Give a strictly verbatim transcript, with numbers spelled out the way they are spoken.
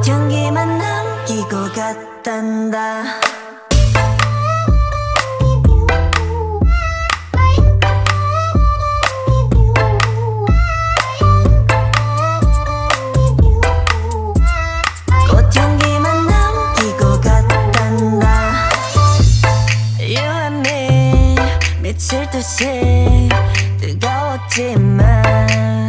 꽃향기만 남기고 갔단다. 꽃향기만 남기고 갔단다. You and me 미칠 듯이 뜨거웠지만